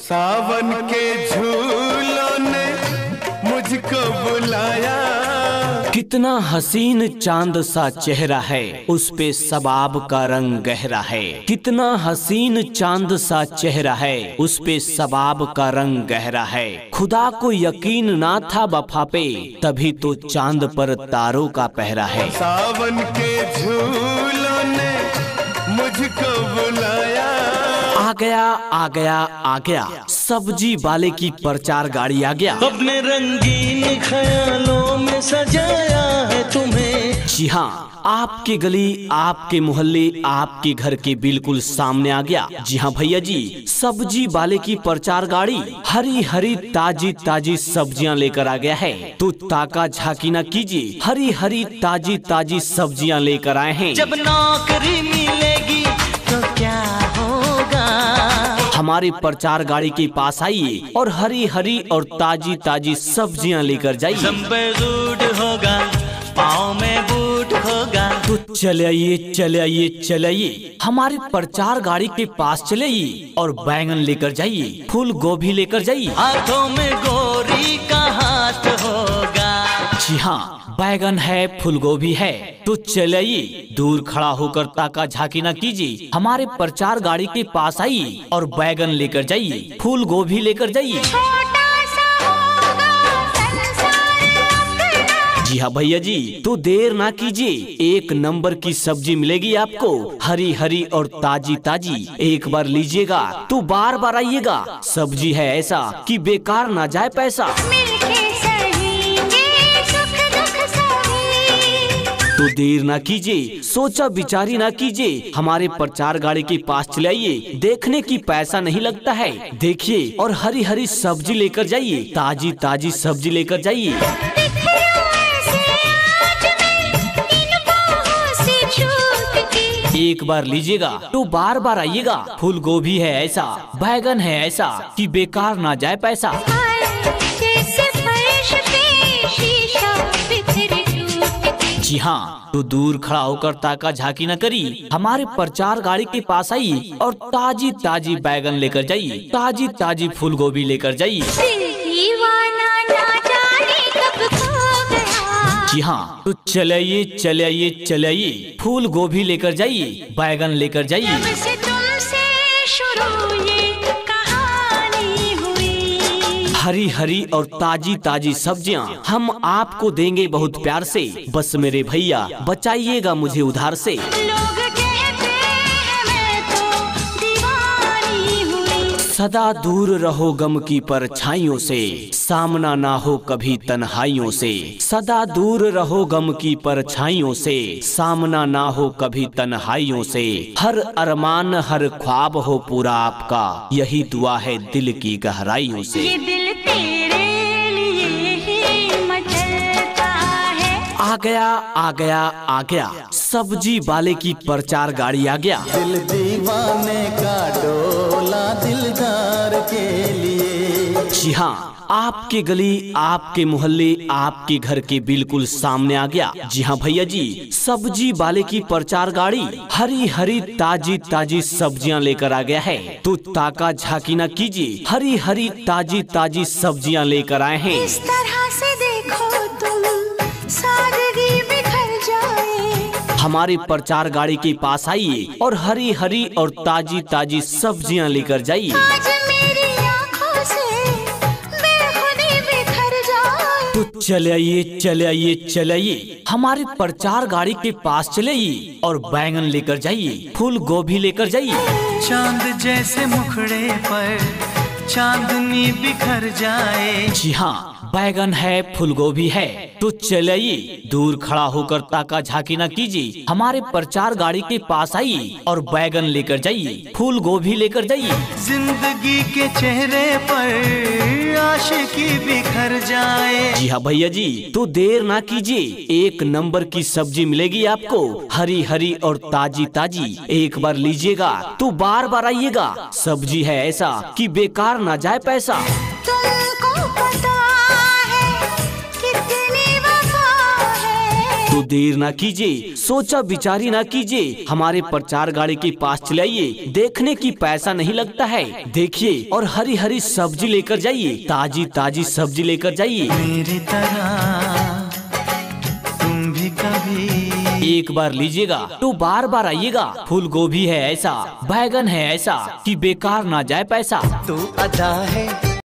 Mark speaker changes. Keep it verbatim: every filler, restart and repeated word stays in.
Speaker 1: सावन के झूलों ने मुझको बुलाया।
Speaker 2: कितना हसीन चांद सा चेहरा है, उस पे सबाब का रंग गहरा है। कितना हसीन चांद सा चेहरा है, उस पे सबाब का रंग गहरा है। खुदा को यकीन ना था वफा पे, तभी तो चांद पर तारों का पहरा है।
Speaker 1: सावन के झूलों ने मुझको बुलाया।
Speaker 2: आ गया आ गया आ गया, सब्जी वाले की प्रचार गाड़ी आ गया।
Speaker 3: अपने रंगीन ख्यालों में सजाया है तुम्हें।
Speaker 2: जी हाँ, आपके गली, आपके मोहल्ले, आपके घर के बिल्कुल सामने आ गया। जी हाँ भैया जी, सब्जी वाले की प्रचार गाड़ी हरी हरी ताजी ताजी सब्जियां लेकर आ गया है। तो ताका झाकी न कीजिए, हरी हरी ताजी ताजी सब्जियां लेकर आए हैं।
Speaker 3: जब नौकरी मिलेगी तो क्या होगा।
Speaker 2: हमारी प्रचार गाड़ी के पास आइए और हरी हरी और ताजी ताजी सब्जियां लेकर जाइए।
Speaker 3: सूट होगा, पाँव में बूट होगा।
Speaker 2: तो चले आइए चले आइए चले आइए, हमारे प्रचार गाड़ी के पास चले आइए और बैंगन लेकर जाइए, फूल गोभी लेकर जाइए।
Speaker 3: हाथों में गोरी का हाथ होगा।
Speaker 2: जी हाँ, बैगन है, फूल गोभी है। तो चले आइए, दूर खड़ा होकर ताका झाकी न कीजिए, हमारे प्रचार गाड़ी के पास आइए और बैगन लेकर जाइए, फूल गोभी लेकर जाइए। जी हाँ भैया जी, तो देर ना कीजिए, एक नंबर की सब्जी मिलेगी आपको, हरी हरी और ताजी ताजी। एक बार लीजिएगा तो बार बार आइएगा। सब्जी है ऐसा कि बेकार ना जाए पैसा। तो देर ना कीजिए, सोचा विचारी ना कीजिए, हमारे प्रचार गाड़ी के पास चले आइए। देखने की पैसा नहीं लगता है, देखिए और हरी हरी सब्जी लेकर जाइए, ताजी ताजी सब्जी लेकर जाइए। एक बार लीजिएगा तो बार बार आइएगा। फूल गोभी है ऐसा, बैगन है ऐसा कि बेकार ना जाए पैसा। जी हाँ, तो दूर खड़ा होकर ताका झाकी न करी, हमारे प्रचार गाड़ी के पास आइए और ताजी ताजी बैगन लेकर जाइए, ताजी ताजी फूल गोभी लेकर जाइए। जी हाँ, तो चले आइए चले आइए चले आइए, फूल गोभी लेकर जाइए, बैगन लेकर जाइए। हरी हरी और ताजी ताजी सब्जियां हम आपको देंगे बहुत प्यार से। बस मेरे भैया बचाइएगा मुझे उधार से। सदा दूर रहो गम की परछाइयों से, सामना ना हो कभी तन्हाइयों से। सदा दूर रहो गम की परछाइयों से, सामना ना हो कभी तन्हाइयों से। हर अरमान हर ख्वाब हो पूरा आपका, यही दुआ है दिल की गहराइयों से।
Speaker 4: ये दिल तेरे लिए ही मचलता है।
Speaker 2: आ गया आ गया आ गया, सब्जी वाले की प्रचार गाड़ी आ गया।
Speaker 5: दिल दीवाने का डोला दिलदार के लिए।
Speaker 2: जी हाँ, आपके गली, आपके मोहल्ले, आपके घर के बिल्कुल सामने आ गया। जी हाँ भैया जी, सब्जी वाले की प्रचार गाड़ी हरी हरी ताजी ताजी सब्जियां लेकर आ गया है। तो ताका झाकी न कीजिए, हरी हरी ताजी ताजी सब्जियां लेकर आए हैं।
Speaker 4: इस तरह से देखो तुम, सादगी बिखर जाए।
Speaker 2: हमारे प्रचार गाड़ी के पास आइए और हरी हरी और ताजी ताजी सब्जियां लेकर जाइए।
Speaker 4: आज मेरी आँखों से बेखुदी बिखर जाए।
Speaker 2: तो चले आइए चले आइए चले आइए, हमारे प्रचार गाड़ी के पास चले आइए और बैंगन लेकर जाइए, फूल गोभी लेकर जाइए।
Speaker 3: चांद जैसे मुखड़े पर चांदनी बिखर जाए।
Speaker 2: जी हाँ, बैगन है, फूल गोभी है। तो चले आइए, दूर खड़ा होकर ताका झाकी न कीजिए, हमारे प्रचार गाड़ी के पास आइए और बैगन लेकर जाइए, फूल गोभी लेकर जाइए।
Speaker 3: जिंदगी के चेहरे पर आशिकी बिखर जाए।
Speaker 2: जी हाँ भैया जी, तो देर ना कीजिए, एक नंबर की सब्जी मिलेगी आपको, हरी हरी और ताजी ताजी। एक बार लीजिएगा तो बार बार आइएगा। सब्जी है ऐसा कि बेकार ना जाए पैसा।
Speaker 4: तुमको पता है कितनी वफा है।
Speaker 2: तो देर ना कीजिए, सोचा विचारी ना कीजिए, हमारे प्रचार गाड़ी के पास चलाइए। देखने की पैसा नहीं लगता है, देखिए और हरी हरी सब्जी लेकर जाइए, ताजी ताजी सब्जी लेकर जाइए।
Speaker 5: मेरी तरह तुम भी कभी
Speaker 2: एक बार लीजिएगा तो बार बार आइएगा। फूल गोभी है ऐसा, बैगन है ऐसा कि बेकार ना जाए पैसा।
Speaker 5: तू अदा है